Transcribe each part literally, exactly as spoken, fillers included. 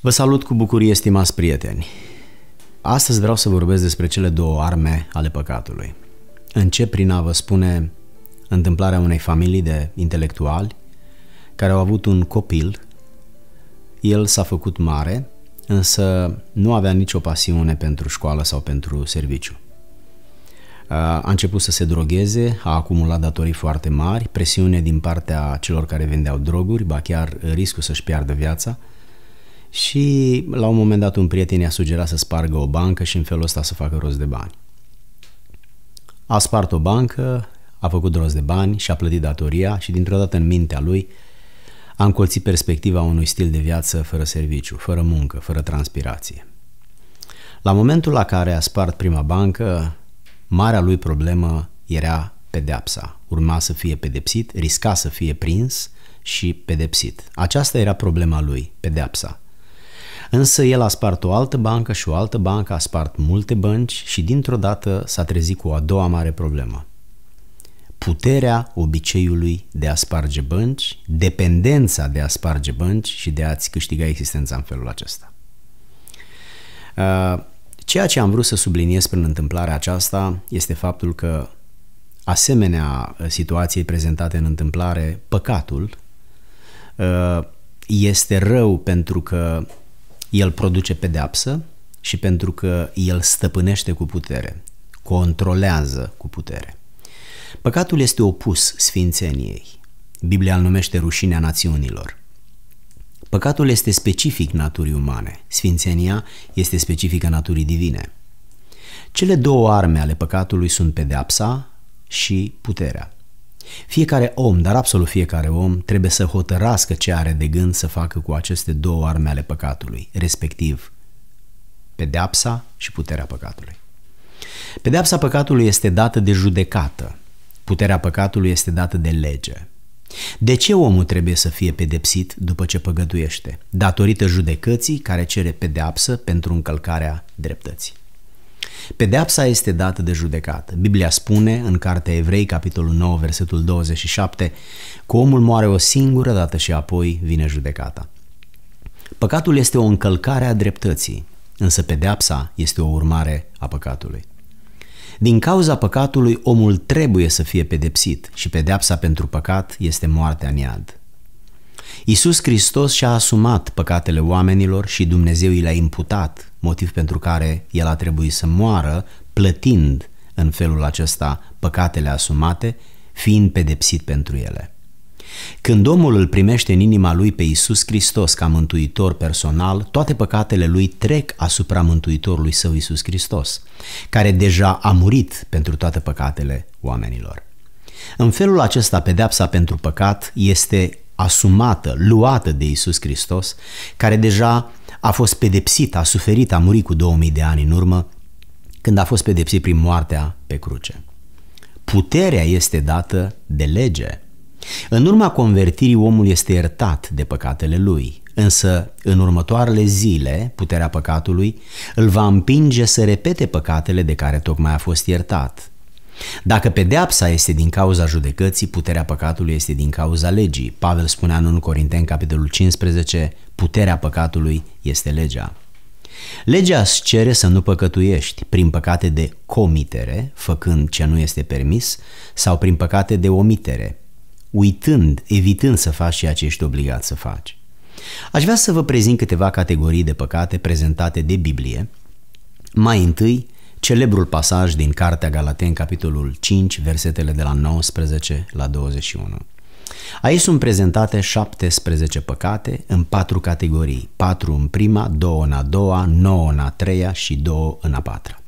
Vă salut cu bucurie, stimați prieteni! Astăzi vreau să vorbesc despre cele două arme ale păcatului. Încep prin a vă spune întâmplarea unei familii de intelectuali care au avut un copil. El s-a făcut mare, însă nu avea nicio pasiune pentru școală sau pentru serviciu. A început să se drogheze, a acumulat datorii foarte mari, presiune din partea celor care vindeau droguri, ba chiar riscul să-și piardă viața. Și la un moment dat un prieten i-a sugerat să spargă o bancă și în felul ăsta să facă rost de bani. A spart o bancă, a făcut rost de bani și a plătit datoria și dintr-o dată în mintea lui a încolțit perspectiva unui stil de viață fără serviciu, fără muncă, fără transpirație. La momentul la care a spart prima bancă, marea lui problemă era pedeapsa. Urma să fie pedepsit, risca să fie prins și pedepsit. Aceasta era problema lui, pedeapsa. Însă el a spart o altă bancă și o altă bancă, a spart multe bănci și dintr-o dată s-a trezit cu o a doua mare problemă. Puterea obiceiului de a sparge bănci, dependența de a sparge bănci și de a-ți câștiga existența în felul acesta. Ceea ce am vrut să subliniez prin întâmplarea aceasta este faptul că, asemenea situației prezentate în întâmplare, păcatul este rău pentru că el produce pedeapsă și pentru că el stăpânește cu putere, controlează cu putere. Păcatul este opus sfințeniei. Biblia îl numește rușinea națiunilor. Păcatul este specific naturii umane, sfințenia este specifică naturii divine. Cele două arme ale păcatului sunt pedeapsa și puterea. Fiecare om, dar absolut fiecare om, trebuie să hotărască ce are de gând să facă cu aceste două arme ale păcatului, respectiv pedeapsa și puterea păcatului. Pedeapsa păcatului este dată de judecată, puterea păcatului este dată de lege. De ce omul trebuie să fie pedepsit după ce păgătuiește? Datorită judecății care cere pedeapsă pentru încălcarea dreptății. Pedeapsa este dată de judecată. Biblia spune în Cartea Evrei, capitolul nouă, versetul douăzeci și șapte, că omul moare o singură dată și apoi vine judecata. Păcatul este o încălcare a dreptății, însă pedeapsa este o urmare a păcatului. Din cauza păcatului, omul trebuie să fie pedepsit și pedeapsa pentru păcat este moartea în iad. Iisus Hristos și-a asumat păcatele oamenilor și Dumnezeu i le-a imputat, motiv pentru care El a trebuit să moară, plătind în felul acesta păcatele asumate, fiind pedepsit pentru ele. Când omul îl primește în inima lui pe Iisus Hristos ca mântuitor personal, toate păcatele lui trec asupra mântuitorului său Iisus Hristos, care deja a murit pentru toate păcatele oamenilor. În felul acesta, pedeapsa pentru păcat este asumată, luată de Iisus Hristos, care deja a fost pedepsit, a suferit, a murit cu două mii de ani în urmă, când a fost pedepsit prin moartea pe cruce. Puterea este dată de lege. În urma convertirii, omul este iertat de păcatele lui, însă în următoarele zile, puterea păcatului îl va împinge să repete păcatele de care tocmai a fost iertat. Dacă pedeapsa este din cauza judecății, puterea păcatului este din cauza legii. Pavel spunea în întâi Corinteni, capitolul cincisprezece, puterea păcatului este legea. Legea îți cere să nu păcătuiești prin păcate de comitere, făcând ce nu este permis, sau prin păcate de omitere, uitând, evitând să faci ceea ce ești obligat să faci. Aș vrea să vă prezint câteva categorii de păcate prezentate de Biblie. Mai întâi, celebrul pasaj din Cartea Galateni, capitolul cinci, versetele de la nouăsprezece la douăzeci și unu. Aici sunt prezentate șaptesprezece păcate în patru categorii, patru în prima, două în a doua, nouă în a treia și două în a patra.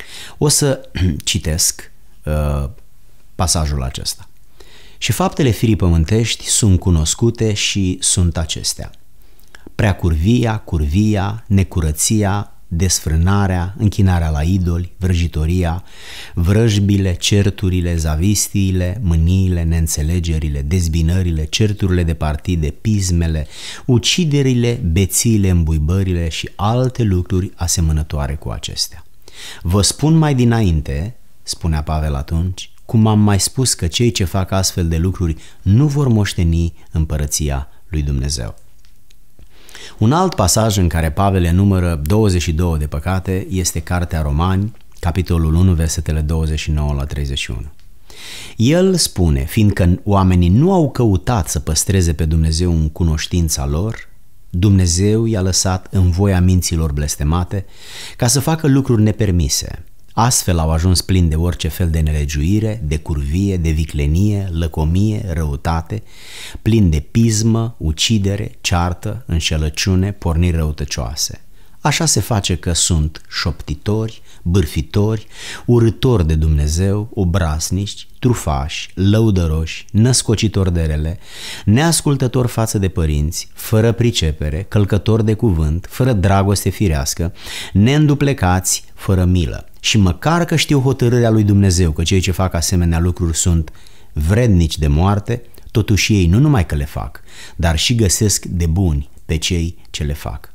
O să citesc uh, pasajul acesta. Și faptele firii pământești sunt cunoscute și sunt acestea: preacurvia, curvia, necurăția, desfrânarea, închinarea la idoli, vrăjitoria, vrăjbile, certurile, zavistiile, mâniile, neînțelegerile, dezbinările, certurile de partide, pismele, uciderile, bețiile, îmbuibările și alte lucruri asemănătoare cu acestea. Vă spun mai dinainte, spunea Pavel atunci, cum am mai spus, că cei ce fac astfel de lucruri nu vor moșteni împărăția lui Dumnezeu. Un alt pasaj în care Pavel enumără douăzeci și două de păcate este Cartea Romani, capitolul unu, versetele douăzeci și nouă la treizeci și unu. El spune, fiindcă oamenii nu au căutat să păstreze pe Dumnezeu în cunoștința lor, Dumnezeu i-a lăsat în voia minților blestemate ca să facă lucruri nepermise. Astfel au ajuns plini de orice fel de nelegiuire, de curvie, de viclenie, lăcomie, răutate, plini de pismă, ucidere, ceartă, înșelăciune, porniri răutăcioase. Așa se face că sunt șoptitori, bârfitori, urâtori de Dumnezeu, obraznici, trufași, lăudăroși, născocitori de rele, neascultători față de părinți, fără pricepere, călcători de cuvânt, fără dragoste firească, neînduplecați, fără milă. Și măcar că știu hotărârea lui Dumnezeu că cei ce fac asemenea lucruri sunt vrednici de moarte, totuși ei nu numai că le fac, dar și găsesc de buni pe cei ce le fac.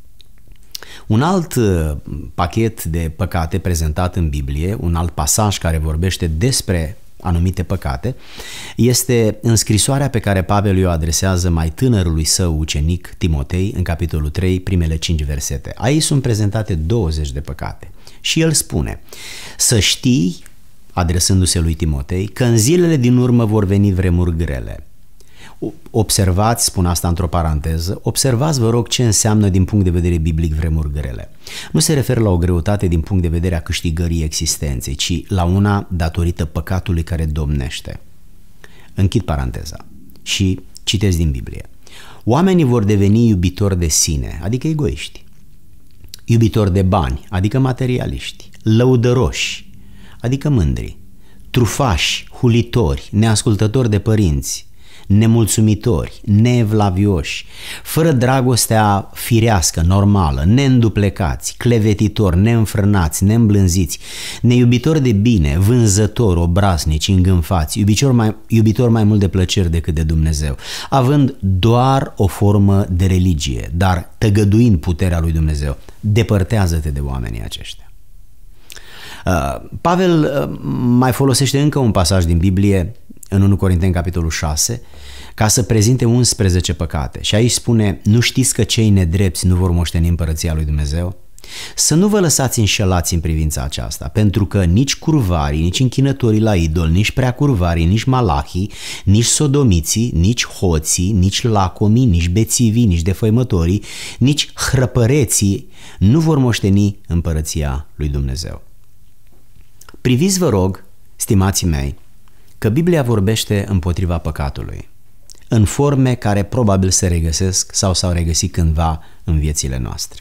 Un alt pachet de păcate prezentat în Biblie, un alt pasaj care vorbește despre anumite păcate, este în scrisoarea pe care Pavel o adresează mai tânărului său ucenic Timotei în capitolul trei, primele cinci versete. Aici sunt prezentate douăzeci de păcate și el spune: să știi, adresându-se lui Timotei, că în zilele din urmă vor veni vremuri grele. Observați, spun asta într-o paranteză, observați vă rog ce înseamnă din punct de vedere biblic vremuri grele. Nu se referă la o greutate din punct de vedere a câștigării existenței, ci la una datorită păcatului care domnește. Închid paranteza și citesc din Biblie. Oamenii vor deveni iubitori de sine, adică egoiști, iubitori de bani, adică materialiști, lăudăroși, adică mândri, trufași, hulitori, neascultători de părinți, nemulțumitori, neevlavioși, fără dragostea firească, normală, neînduplecați, clevetitori, neînfrânați, neîmblânziți, neiubitori de bine, vânzători, obraznici, îngânfați, iubitori mai, iubitori mai mult de plăceri decât de Dumnezeu, având doar o formă de religie, dar tăgăduind puterea lui Dumnezeu. Depărtează-te de oamenii aceștia. Pavel mai folosește încă un pasaj din Biblie în întâi Corinteni, capitolul șase, ca să prezinte unsprezece păcate. Și aici spune: nu știți că cei nedrepți nu vor moșteni împărăția lui Dumnezeu? Să nu vă lăsați înșelați în privința aceasta, pentru că nici curvarii, nici închinătorii la idol, nici preacurvarii, nici malahii, nici sodomiții, nici hoții, nici lacomii, nici bețivii, nici defăimătorii, nici hrăpăreții nu vor moșteni împărăția lui Dumnezeu. Priviți, vă rog, stimații mei, că Biblia vorbește împotriva păcatului, în forme care probabil se regăsesc sau s-au regăsit cândva în viețile noastre.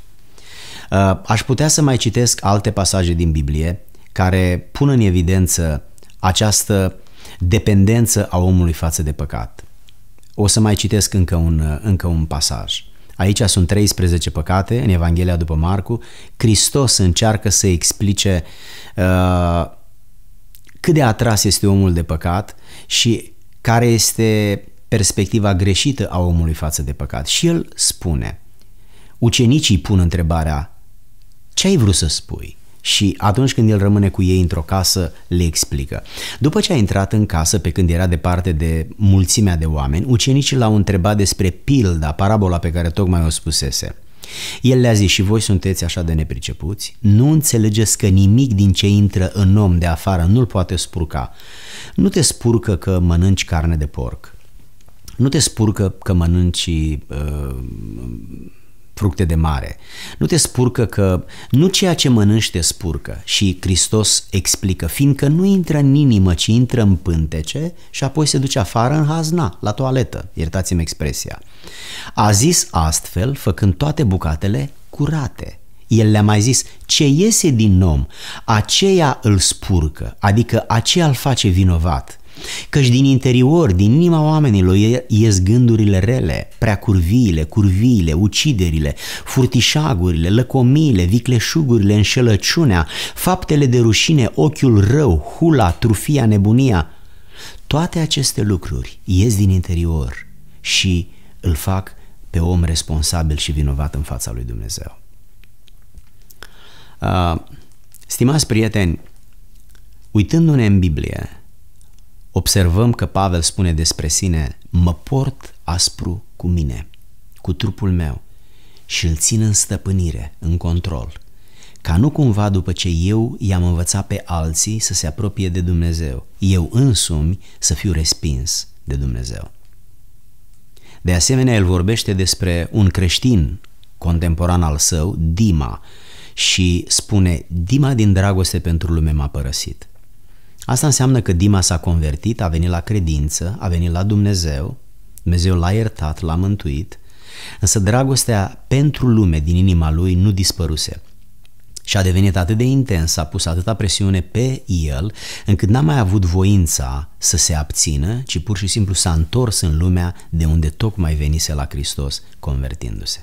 Aș putea să mai citesc alte pasaje din Biblie care pun în evidență această dependență a omului față de păcat. O să mai citesc încă un, încă un pasaj. Aici sunt treisprezece păcate în Evanghelia după Marcu. Hristos încearcă să explice uh, cât de atras este omul de păcat și care este perspectiva greșită a omului față de păcat. Și el spune, ucenicii pun întrebarea: ce ai vrut să spui? Și atunci când el rămâne cu ei într-o casă, le explică. După ce a intrat în casă, pe când era departe de mulțimea de oameni, ucenicii l-au întrebat despre pilda, parabola pe care tocmai o spusese. El le-a zis: și voi sunteți așa de nepricepuți? Nu înțelegeți că nimic din ce intră în om de afară nu-l poate spurca? Nu te spurcă că mănânci carne de porc, nu te spurcă că mănânci uh, fructe de mare, nu te spurcă că nu ceea ce mănânci te spurcă. Și Hristos explică: fiindcă nu intră în inimă, ci intră în pântece și apoi se duce afară în hazna, la toaletă, iertați-mi expresia. A zis astfel, făcând toate bucatele curate. El le-a mai zis: ce iese din om, aceea îl spurcă, adică aceea îl face vinovat. Căci din interior, din inima oamenilor ies gândurile rele, preacurviile, curviile, uciderile, furtișagurile, lăcomiile, vicleșugurile, înșelăciunea, faptele de rușine, ochiul rău, hula, trufia, nebunia. Toate aceste lucruri ies din interior și îl fac pe om responsabil și vinovat în fața lui Dumnezeu. Uh, stimați prieteni, uitându-ne în Biblie, observăm că Pavel spune despre sine: mă port aspru cu mine, cu trupul meu, și îl țin în stăpânire, în control, ca nu cumva după ce eu i-am învățat pe alții să se apropie de Dumnezeu, eu însumi să fiu respins de Dumnezeu. De asemenea, el vorbește despre un creștin contemporan al său, Dima, și spune: Dima din dragoste pentru lume m-a părăsit. Asta înseamnă că Dima s-a convertit, a venit la credință, a venit la Dumnezeu, Dumnezeu l-a iertat, l-a mântuit, însă dragostea pentru lume din inima lui nu dispăruse și a devenit atât de intens, a pus atâta presiune pe el, încât n-a mai avut voința să se abțină, ci pur și simplu s-a întors în lumea de unde tocmai venise la Hristos, convertindu-se.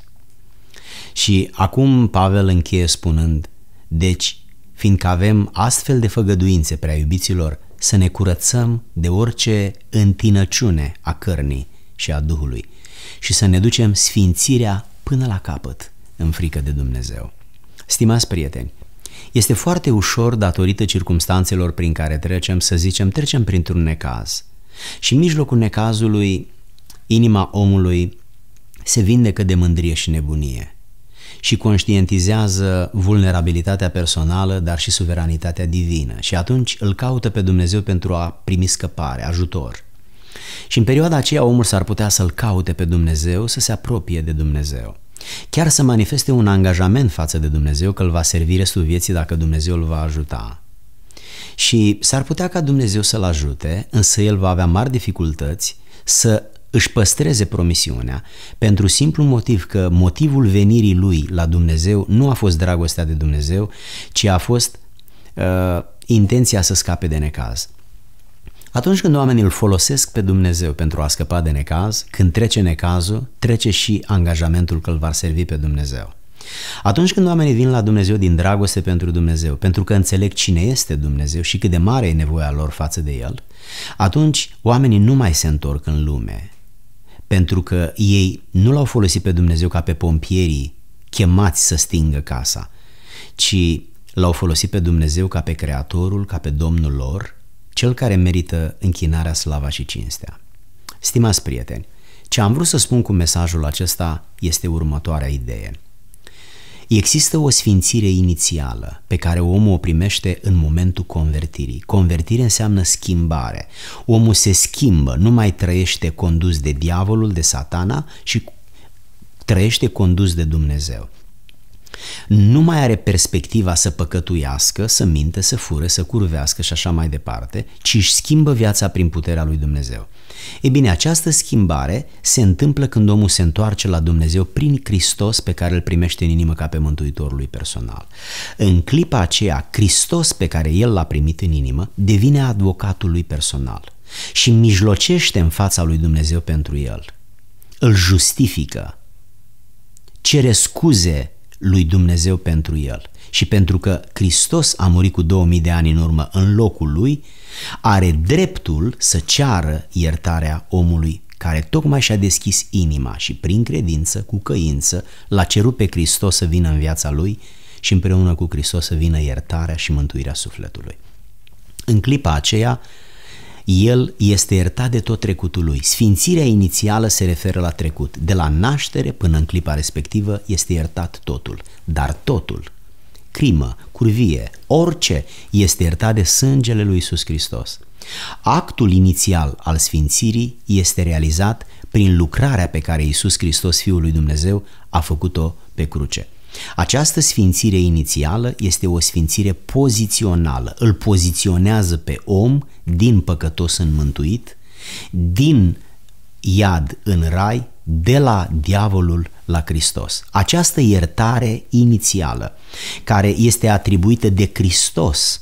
Și acum Pavel încheie spunând: deci, fiindcă avem astfel de făgăduințe, prea iubiților, să ne curățăm de orice întinăciune a cărnii și a Duhului și să ne ducem sfințirea până la capăt în frică de Dumnezeu. Stimați prieteni, este foarte ușor, datorită circumstanțelor prin care trecem, să zicem, trecem printr-un necaz și în mijlocul necazului inima omului se vindecă de mândrie și nebunie și conștientizează vulnerabilitatea personală, dar și suveranitatea divină, și atunci îl caută pe Dumnezeu pentru a primi scăpare, ajutor. Și în perioada aceea omul s-ar putea să-l caute pe Dumnezeu, să se apropie de Dumnezeu, chiar să manifeste un angajament față de Dumnezeu că îl va servi restul vieții dacă Dumnezeu îl va ajuta. Și s-ar putea ca Dumnezeu să-l ajute, însă el va avea mari dificultăți să își păstreze promisiunea, pentru simplu motiv că motivul venirii lui la Dumnezeu nu a fost dragostea de Dumnezeu, ci a fost uh, intenția să scape de necaz. Atunci când oamenii îl folosesc pe Dumnezeu pentru a scăpa de necaz, când trece necazul, trece și angajamentul că îl va servi pe Dumnezeu. Atunci când oamenii vin la Dumnezeu din dragoste pentru Dumnezeu, pentru că înțeleg cine este Dumnezeu și cât de mare e nevoia lor față de El, atunci oamenii nu mai se întorc în lume, pentru că ei nu l-au folosit pe Dumnezeu ca pe pompierii chemați să stingă casa, ci l-au folosit pe Dumnezeu ca pe Creatorul, ca pe Domnul lor, cel care merită închinarea, slava și cinstea. Stimați prieteni, ce am vrut să spun cu mesajul acesta este următoarea idee. Există o sfințire inițială pe care omul o primește în momentul convertirii. Convertire înseamnă schimbare. Omul se schimbă, nu mai trăiește condus de diavolul, de satana, și trăiește condus de Dumnezeu. Nu mai are perspectiva să păcătuiască, să minte, să fure, să curvească și așa mai departe, ci își schimbă viața prin puterea lui Dumnezeu. E bine, această schimbare se întâmplă când omul se întoarce la Dumnezeu prin Hristos, pe care îl primește în inimă ca pe mântuitorul lui personal. În clipa aceea, Hristos pe care el l-a primit în inimă devine advocatul lui personal și mijlocește în fața lui Dumnezeu pentru el. Îl justifică, cere scuze lui Dumnezeu pentru el, și pentru că Hristos a murit cu două mii de ani în urmă în locul lui, are dreptul să ceară iertarea omului care tocmai și-a deschis inima și prin credință, cu căință, l-a cerut pe Hristos să vină în viața lui și împreună cu Hristos să vină iertarea și mântuirea sufletului. În clipa aceea, el este iertat de tot trecutul lui. Sfințirea inițială se referă la trecut. De la naștere până în clipa respectivă este iertat totul. Dar totul, crimă, curvie, orice, este iertat de sângele lui Iisus Hristos. Actul inițial al sfințirii este realizat prin lucrarea pe care Iisus Hristos, Fiul lui Dumnezeu, a făcut-o pe cruce. Această sfințire inițială este o sfințire pozițională, îl poziționează pe om din păcătos în mântuit, din iad în rai, de la diavolul la Hristos. Această iertare inițială, care este atribuită de Hristos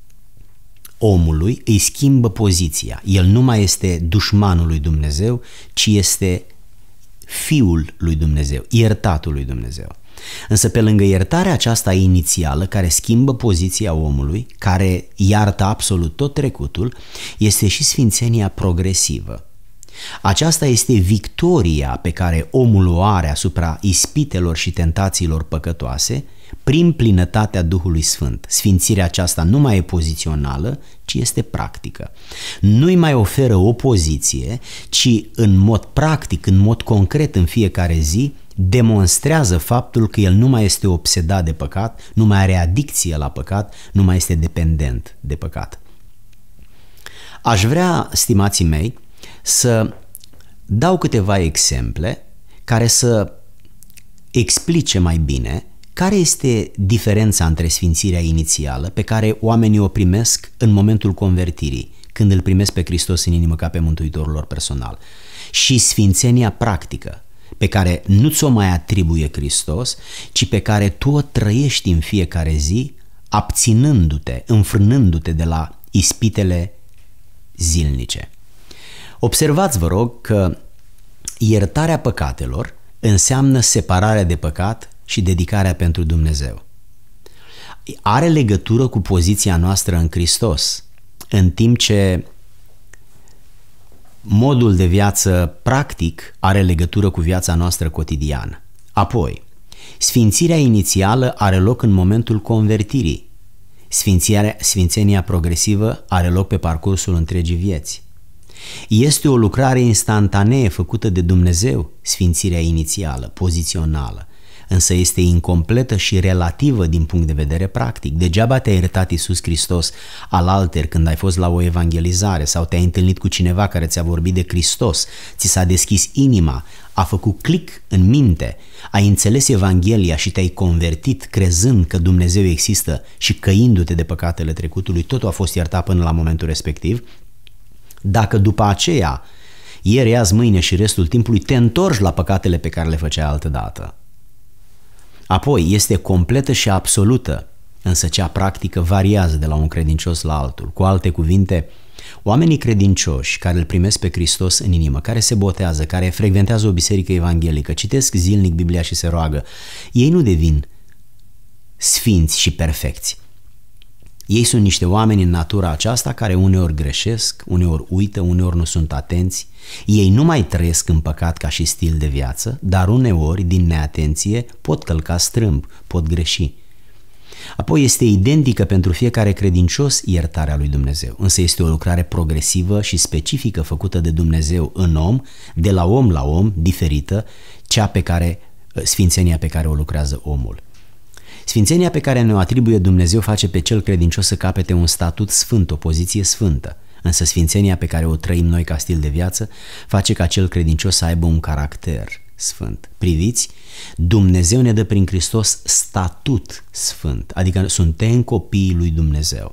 omului, îi schimbă poziția. El nu mai este dușmanul lui Dumnezeu, ci este fiul lui Dumnezeu, iertatul lui Dumnezeu. Însă pe lângă iertarea aceasta inițială, care schimbă poziția omului, care iartă absolut tot trecutul, este și sfințenia progresivă. Aceasta este victoria pe care omul o are asupra ispitelor și tentațiilor păcătoase prin plinătatea Duhului Sfânt. Sfințirea aceasta nu mai e pozițională, ci este practică. Nu-i mai oferă o poziție, ci în mod practic, în mod concret, în fiecare zi, demonstrează faptul că el nu mai este obsedat de păcat, nu mai are adicție la păcat, nu mai este dependent de păcat. Aș vrea, stimații mei, să dau câteva exemple care să explice mai bine care este diferența între sfințirea inițială pe care oamenii o primesc în momentul convertirii, când îl primesc pe Hristos în inimă ca pe mântuitorul lor personal, și sfințenia practică, pe care nu ți-o mai atribuie Hristos, ci pe care tu o trăiești în fiecare zi, abținându-te, înfrânându-te de la ispitele zilnice. Observați, vă rog, că iertarea păcatelor înseamnă separarea de păcat și dedicarea pentru Dumnezeu. Are legătură cu poziția noastră în Hristos, în timp ce modul de viață practic are legătură cu viața noastră cotidiană. Apoi, sfințirea inițială are loc în momentul convertirii. Sfințirea, sfințenia progresivă are loc pe parcursul întregii vieți. Este o lucrare instantanee făcută de Dumnezeu, sfințirea inițială, pozițională, însă este incompletă și relativă din punct de vedere practic. Degeaba te-a iertat Iisus Hristos alalteri când ai fost la o evangelizare sau te-ai întâlnit cu cineva care ți-a vorbit de Hristos, ți s-a deschis inima, a făcut click în minte, ai înțeles Evanghelia și te-ai convertit crezând că Dumnezeu există și căindu-te de păcatele trecutului, totul a fost iertat până la momentul respectiv. Dacă după aceea, ieri, azi, mâine și restul timpului te întorci la păcatele pe care le făceai altădată, apoi este completă și absolută, însă cea practică variază de la un credincios la altul. Cu alte cuvinte, oamenii credincioși care îl primesc pe Hristos în inimă, care se botează, care frecventează o biserică evanghelică, citesc zilnic Biblia și se roagă, ei nu devin sfinți și perfecți. Ei sunt niște oameni în natura aceasta care uneori greșesc, uneori uită, uneori nu sunt atenți. Ei nu mai trăiesc în păcat ca și stil de viață, dar uneori, din neatenție, pot călca strâmb, pot greși. Apoi este identică pentru fiecare credincios iertarea lui Dumnezeu, însă este o lucrare progresivă și specifică făcută de Dumnezeu în om, de la om la om, diferită, cea pe care, sfințenia pe care o lucrează omul. Sfințenia pe care ne-o atribuie Dumnezeu face pe cel credincios să capete un statut sfânt, o poziție sfântă, însă sfințenia pe care o trăim noi ca stil de viață face ca cel credincios să aibă un caracter sfânt. Priviți, Dumnezeu ne dă prin Hristos statut sfânt, adică suntem copiii lui Dumnezeu.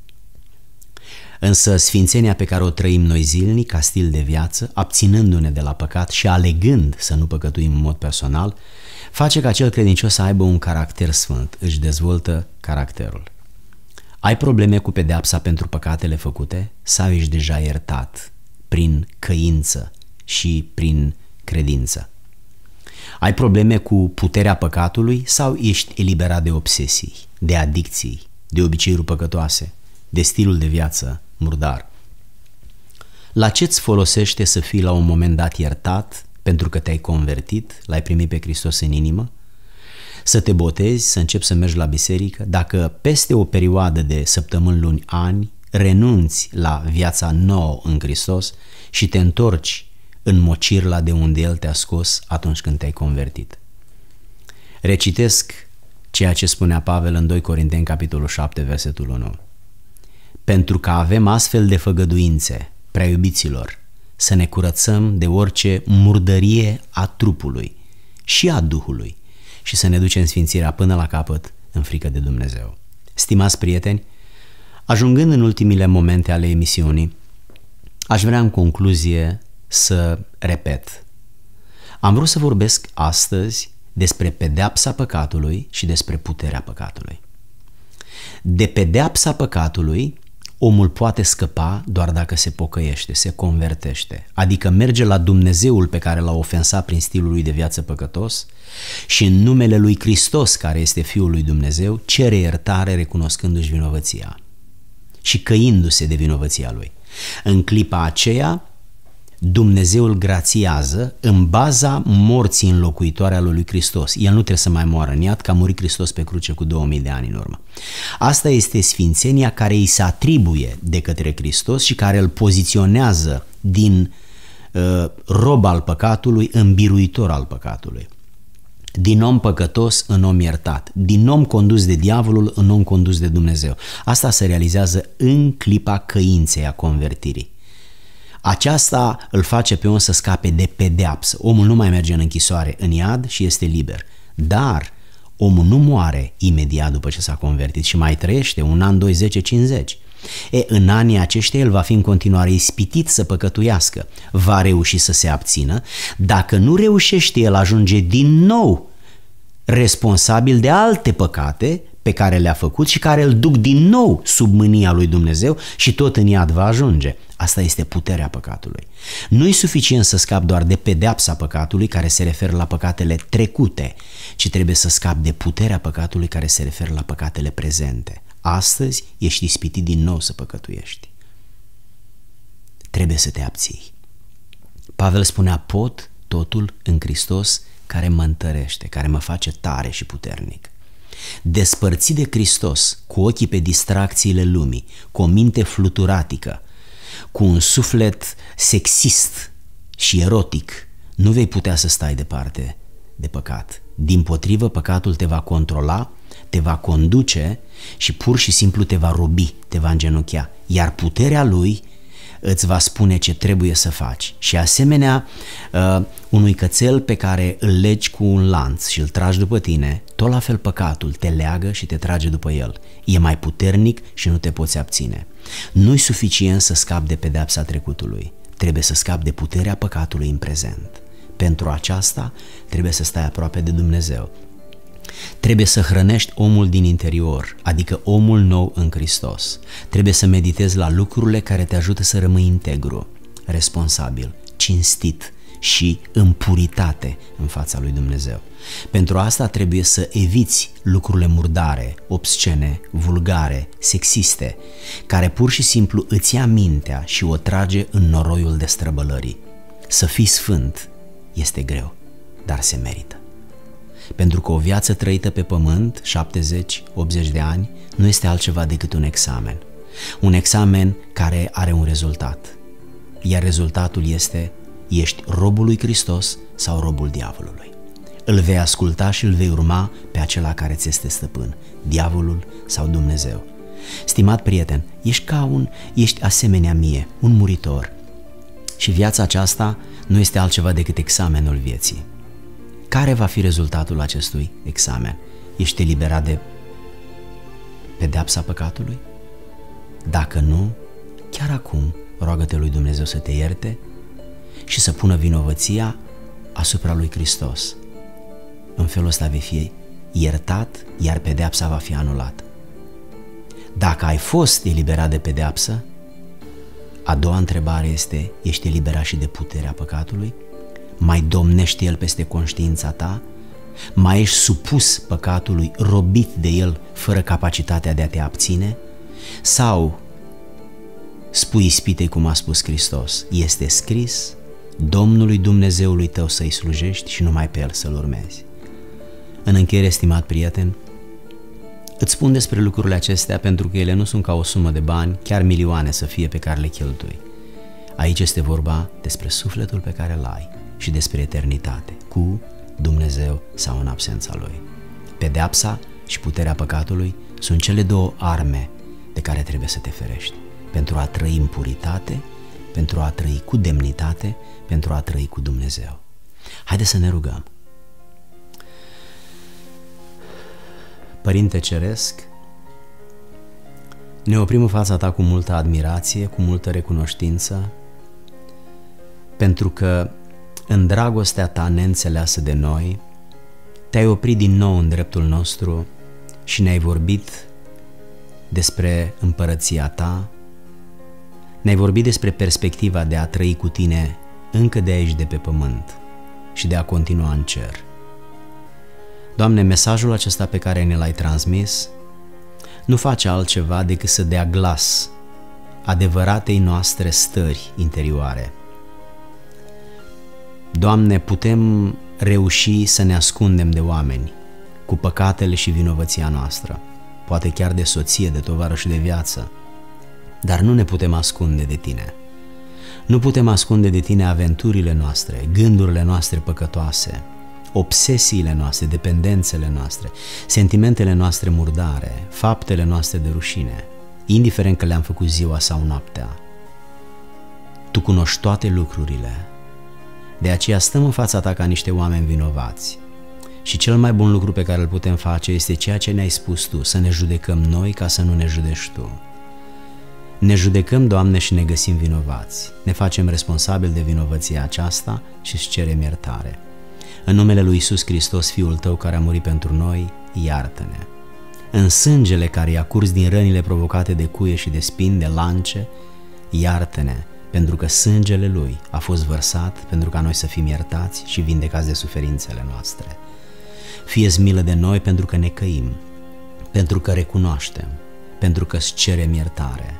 Însă sfințenia pe care o trăim noi zilnic ca stil de viață, abținându-ne de la păcat și alegând să nu păcătuim în mod personal, face ca cel credincios să aibă un caracter sfânt, își dezvoltă caracterul. Ai probleme cu pedeapsa pentru păcatele făcute sau ești deja iertat prin căință și prin credință? Ai probleme cu puterea păcatului sau ești eliberat de obsesii, de adicții, de obiceiuri păcătoase, de stilul de viață murdar? La ce-ți folosește să fii la un moment dat iertat pentru că te-ai convertit, l-ai primit pe Hristos în inimă? Să te botezi, să începi să mergi la biserică, dacă peste o perioadă de săptămâni, luni, ani, renunți la viața nouă în Hristos și te întorci în mocirla de unde El te-a scos atunci când te-ai convertit. Recitesc ceea ce spunea Pavel în doi Corinteni, capitolul șapte, versetul unu. Pentru că avem astfel de făgăduințe, prea iubiților, să ne curățăm de orice murdărie a trupului și a Duhului și să ne ducem sfințirea până la capăt în frică de Dumnezeu. Stimați prieteni, ajungând în ultimile momente ale emisiunii, aș vrea în concluzie să repet. Am vrut să vorbesc astăzi despre pedeapsa păcatului și despre puterea păcatului. De pedeapsa păcatului omul poate scăpa doar dacă se pocăiește, se convertește, adică merge la Dumnezeul pe care l-a ofensat prin stilul lui de viață păcătos și în numele lui Hristos, care este Fiul lui Dumnezeu, cere iertare recunoscându-și vinovăția și căindu-se de vinovăția lui. În clipa aceea, Dumnezeu îl grațiază în baza morții înlocuitoare a lui Hristos. El nu trebuie să mai moară în iad, că a murit Hristos pe cruce cu două mii de ani în urmă. Asta este sfințenia care îi se atribuie de către Hristos și care îl poziționează din uh, rob al păcatului în biruitor al păcatului. Din om păcătos în om iertat, din om condus de diavolul în om condus de Dumnezeu. Asta se realizează în clipa căinței, a convertirii. Aceasta îl face pe om să scape de pedeapsă. Omul nu mai merge în închisoare, în iad și este liber. Dar omul nu moare imediat după ce s-a convertit și mai trăiește un an, doi, zece, cincizeci. E, în anii aceștia el va fi în continuare ispitit să păcătuiască, va reuși să se abțină. Dacă nu reușește, el ajunge din nou responsabil de alte păcate pe care le-a făcut și care îl duc din nou sub mânia lui Dumnezeu și tot în iad va ajunge. Asta este puterea păcatului. Nu-i suficient să scapi doar de pedeapsa păcatului care se referă la păcatele trecute, ci trebuie să scapi de puterea păcatului care se referă la păcatele prezente. Astăzi ești ispitit din nou să păcătuiești. Trebuie să te abții. Pavel spunea, pot totul în Hristos care mă întărește, care mă face tare și puternic. Despărțit de Hristos, cu ochii pe distracțiile lumii, cu o minte fluturatică, cu un suflet sexist și erotic, nu vei putea să stai departe de păcat. Dimpotrivă, păcatul te va controla, te va conduce și pur și simplu te va robi, te va îngenunchea, iar puterea lui îți va spune ce trebuie să faci. Și asemenea uh, unui cățel pe care îl legi cu un lanț și îl tragi după tine, tot la fel păcatul te leagă și te trage după el. E mai puternic și nu te poți abține. Nu-i suficient să scapi de pedeapsa trecutului, trebuie să scapi de puterea păcatului în prezent. Pentru aceasta trebuie să stai aproape de Dumnezeu. Trebuie să hrănești omul din interior, adică omul nou în Hristos. Trebuie să meditezi la lucrurile care te ajută să rămâi integru, responsabil, cinstit și în puritate în fața lui Dumnezeu. Pentru asta trebuie să eviți lucrurile murdare, obscene, vulgare, sexiste, care pur și simplu îți ia mintea și o trage în noroiul destrăbălării. Să fii sfânt este greu, dar se merită. Pentru că o viață trăită pe pământ, șaptezeci optzeci de ani, nu este altceva decât un examen. Un examen care are un rezultat. Iar rezultatul este, ești robul lui Hristos sau robul diavolului. Îl vei asculta și îl vei urma pe acela care ți este stăpân, diavolul sau Dumnezeu. Stimat prieten, ești ca un, ești asemenea mie, un muritor. Și viața aceasta nu este altceva decât examenul vieții. Care va fi rezultatul acestui examen? Ești eliberat de pedeapsa păcatului? Dacă nu, chiar acum roagă-te lui Dumnezeu să te ierte și să pună vinovăția asupra lui Hristos. În felul ăsta vei fi iertat, iar pedeapsa va fi anulată. Dacă ai fost eliberat de pedeapsă, a doua întrebare este, ești eliberat și de puterea păcatului? Mai domnește el peste conștiința ta? Mai ești supus păcatului, robit de el, fără capacitatea de a te abține? Sau spui ispitei cum a spus Hristos, este scris, Domnului Dumnezeului tău să-i slujești și numai pe el să-l urmezi? În încheiere, stimat prieten, îți spun despre lucrurile acestea pentru că ele nu sunt ca o sumă de bani, chiar milioane să fie pe care le cheltui. Aici este vorba despre sufletul pe care îl ai și despre eternitate, cu Dumnezeu sau în absența Lui. Pedeapsa și puterea păcatului sunt cele două arme de care trebuie să te ferești, pentru a trăi în puritate, pentru a trăi cu demnitate, pentru a trăi cu Dumnezeu. Haideți să ne rugăm. Părinte Ceresc, ne oprim în fața Ta cu multă admirație, cu multă recunoștință, pentru că în dragostea Ta neînțeleasă de noi, Te-ai oprit din nou în dreptul nostru și ne-ai vorbit despre împărăția Ta, ne-ai vorbit despre perspectiva de a trăi cu Tine încă de aici de pe pământ și de a continua în cer. Doamne, mesajul acesta pe care ne l-ai transmis nu face altceva decât să dea glas adevăratei noastre stări interioare. Doamne, putem reuși să ne ascundem de oameni cu păcatele și vinovăția noastră, poate chiar de soție, de tovarăș de viață, dar nu ne putem ascunde de Tine. Nu putem ascunde de Tine aventurile noastre, gândurile noastre păcătoase, obsesiile noastre, dependențele noastre, sentimentele noastre murdare, faptele noastre de rușine, indiferent că le-am făcut ziua sau noaptea. Tu cunoști toate lucrurile. De aceea stăm în fața ta ca niște oameni vinovați. Și cel mai bun lucru pe care îl putem face este ceea ce ne-ai spus tu, să ne judecăm noi ca să nu ne judești tu. Ne judecăm, Doamne, și ne găsim vinovați. Ne facem responsabili de vinovăția aceasta și îți cerem iertare. În numele lui Iisus Hristos, Fiul Tău care a murit pentru noi, iartă-ne. În sângele care i-a curs din rănile provocate de cuie și de spini, de lance, iartă-ne, pentru că sângele Lui a fost vărsat pentru ca noi să fim iertați și vindecați de suferințele noastre. Fie-ți milă de noi pentru că ne căim, pentru că recunoaștem, pentru că îți cerem iertare.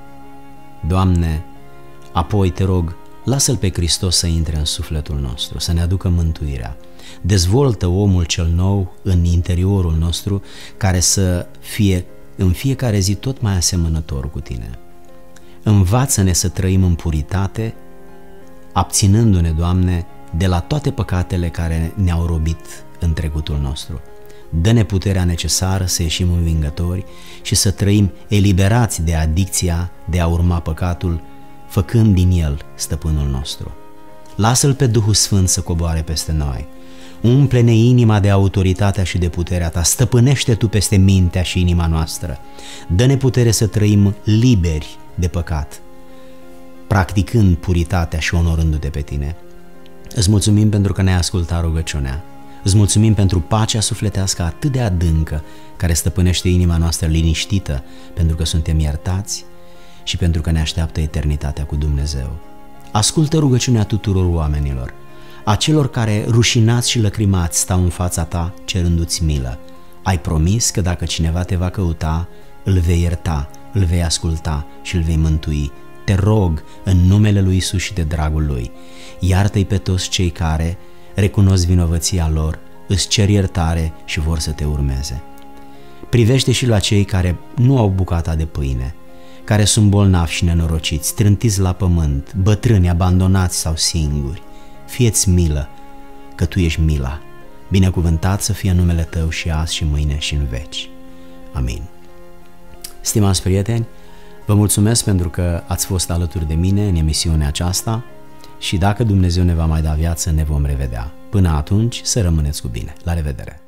Doamne, apoi te rog, lasă-L pe Hristos să intre în sufletul nostru, să ne aducă mântuirea. Dezvoltă omul cel nou în interiorul nostru, care să fie în fiecare zi tot mai asemănător cu Tine. Învață-ne să trăim în puritate, abținându-ne, Doamne, de la toate păcatele care ne-au robit în trecutul nostru. Dă-ne puterea necesară să ieșim învingători și să trăim eliberați de adicția de a urma păcatul, făcând din el stăpânul nostru. Lasă-L pe Duhul Sfânt să coboare peste noi. Umple-ne inima de autoritatea și de puterea Ta. Stăpânește Tu peste mintea și inima noastră. Dă-ne putere să trăim liberi de păcat, practicând puritatea și onorându-Te pe Tine. Îți mulțumim pentru că ne-ai ascultat rugăciunea. Îți mulțumim pentru pacea sufletească atât de adâncă care stăpânește inima noastră liniștită, pentru că suntem iertați și pentru că ne așteaptă eternitatea cu Dumnezeu. Ascultă rugăciunea tuturor oamenilor, a celor care, rușinați și lăcrimați, stau în fața Ta cerându-ți milă. Ai promis că dacă cineva Te va căuta, îl vei ierta, îl vei asculta și îl vei mântui. Te rog, în numele Lui Iisus și de dragul Lui, iartă-i pe toți cei care recunosc vinovăția lor, îți cer iertare și vor să Te urmeze. Privește și la cei care nu au bucata de pâine, care sunt bolnavi și nenorociți, trântiți la pământ, bătrâni, abandonați sau singuri. Fie-ți milă, că Tu ești mila. Binecuvântat să fie numele Tău și azi și mâine și în veci. Amin. Stimați prieteni, vă mulțumesc pentru că ați fost alături de mine în emisiunea aceasta și dacă Dumnezeu ne va mai da viață, ne vom revedea. Până atunci, să rămâneți cu bine. La revedere!